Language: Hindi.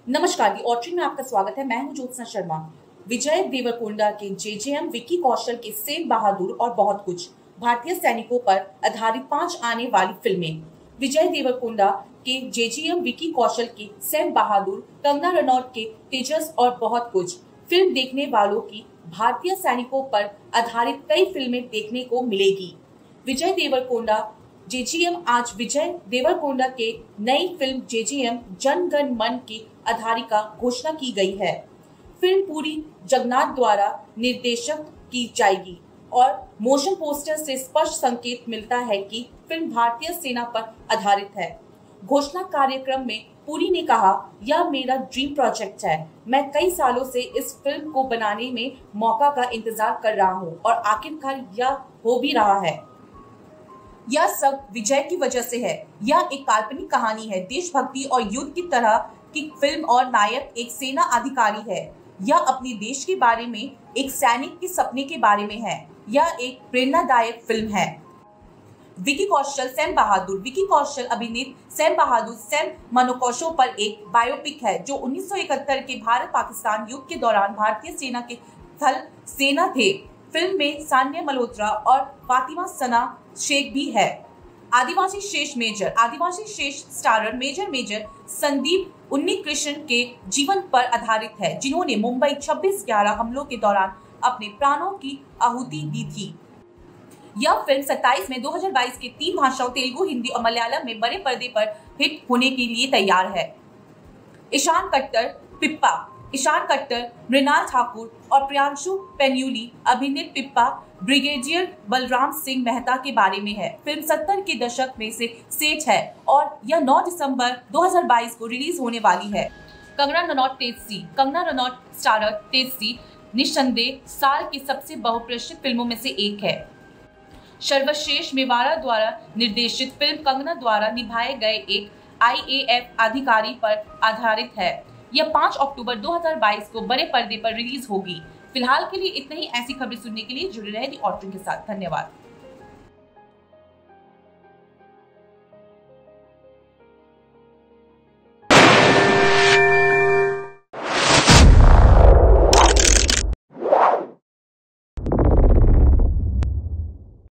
नमस्कार, दी ऑट्री में आपका स्वागत है। मैं हूं ज्योत्सना शर्मा। विजय देवरकोंडा के जेजेएम, विकी कौशल के सेन बहादुर और बहुत कुछ भारतीय सैनिकों पर आधारित 5 आने वाली फिल्में। विजय देवरकोंडा के जेजेएम, विकी कौशल के सेन बहादुर, कंगना रनौत के तेजस और बहुत कुछ फिल्म देखने वालों की भारतीय सैनिकों पर आधारित कई फिल्में देखने को मिलेगी। विजय देवरकोंडा जेजीएम आज विजय देवरकोंडा के नई फिल्म जेजीएम जन गण मन की आधारिका घोषणा की गई है। फिल्म पूरी जगन्नाथ द्वारा निर्देशित की जाएगी और मोशन पोस्टर से स्पष्ट संकेत मिलता है कि फिल्म भारतीय सेना पर आधारित है। घोषणा कार्यक्रम में पुरी ने कहा, यह मेरा ड्रीम प्रोजेक्ट है। मैं कई सालों से इस फिल्म को बनाने में मौका का इंतजार कर रहा हूँ और आखिरकार यह हो भी रहा है। यह सब विजय की वजह से है। यह एक काल्पनिक कहानी है, देशभक्ति और युद्ध की तरह की फिल्म और नायक एक सेना अधिकारी है। यह अपने देश के बारे में एक सैनिक के सपने के बारे में है। यह एक प्रेरणादायक फिल्म है। विकी कौशल सेन बहादुर। विकी कौशल अभिनीत सेन बहादुर सेन मनोकोशों पर एक बायोपिक है जो 1971 के भारत पाकिस्तान युद्ध के दौरान भारतीय सेना के थल सेना थे। फिल्म में सान्या मल्होत्रा और फातिमा सना शेख भी है। आदिवासी शेष स्टारर मेजर संदीप उन्नीकृष्ण के जीवन पर आधारित है, जिन्होंने मुंबई 26/11 हमलों के दौरान अपने प्राणों की आहुति दी थी। यह फिल्म 27 मई 2022 के 3 भाषाओं तेलुगु, हिंदी और मलयालम में बड़े पर्दे पर हिट होने के लिए तैयार है। ईशान कट्टर, मृणाल ठाकुर और प्रियांशु पेन्यूली अभिनीत पिप्पा ब्रिगेडियर बलराम सिंह मेहता के बारे में है। फिल्म 70 के दशक में से सेट है और यह 9 दिसंबर 2022 को रिलीज होने वाली है। कंगना रनौत स्टारर टेस्टी निस्संदेह साल की सबसे बहुप्रचलित फिल्मों में से एक है। सर्वश्रेष्ठ मेवाड़ा द्वारा निर्देशित फिल्म कंगना द्वारा निभाए गए एक IAF अधिकारी पर आधारित है। यह 5 अक्टूबर 2022 को बड़े पर्दे पर रिलीज होगी। फिलहाल के लिए इतना ही। ऐसी खबरें सुनने के लिए जुड़े रहें दी ऑट्री के साथ। धन्यवाद।